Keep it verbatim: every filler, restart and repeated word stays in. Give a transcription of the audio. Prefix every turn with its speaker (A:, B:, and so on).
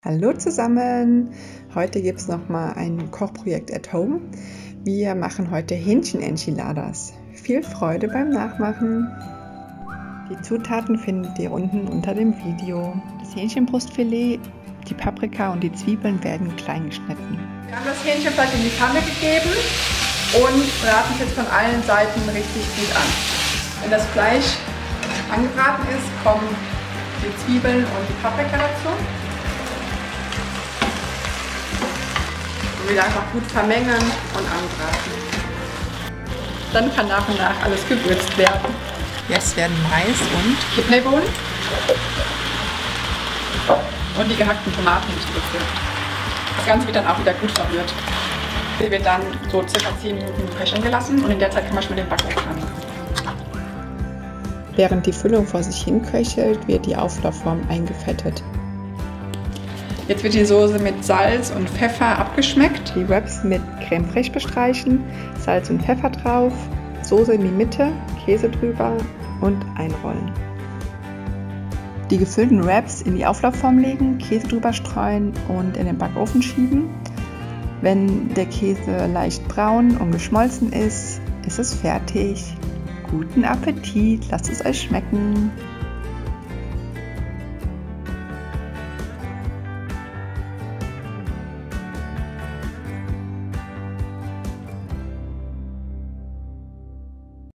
A: Hallo zusammen! Heute gibt es nochmal ein Kochprojekt at home. Wir machen heute Hähnchen-Enchiladas. Viel Freude beim Nachmachen! Die Zutaten findet ihr unten unter dem Video. Das Hähnchenbrustfilet, die Paprika und die Zwiebeln werden klein geschnitten.
B: Wir haben das Hähnchenfleisch in die Pfanne gegeben und braten es jetzt von allen Seiten richtig gut an. Wenn das Fleisch angebraten ist, kommen die Zwiebeln und die Paprika dazu. Und wieder einfach gut vermengen und anbraten. Dann kann nach und nach alles gewürzt werden.
A: Jetzt werden Mais und
B: Kidneybohnen und die gehackten Tomaten hinzugefügt. Das Ganze wird dann auch wieder gut verrührt. Die wird dann so circa zehn Minuten köcheln gelassen und in der Zeit kann man schon den Backofen anmachen.
A: Während die Füllung vor sich hin köchelt, wird die Auflaufform eingefettet.
B: Jetzt wird die Soße mit Salz und Pfeffer abgeschmeckt.
A: Die Wraps mit Creme fraiche bestreichen, Salz und Pfeffer drauf, Soße in die Mitte, Käse drüber und einrollen. Die gefüllten Wraps in die Auflaufform legen, Käse drüber streuen und in den Backofen schieben. Wenn der Käse leicht braun und geschmolzen ist, ist es fertig. Guten Appetit, lasst es euch schmecken!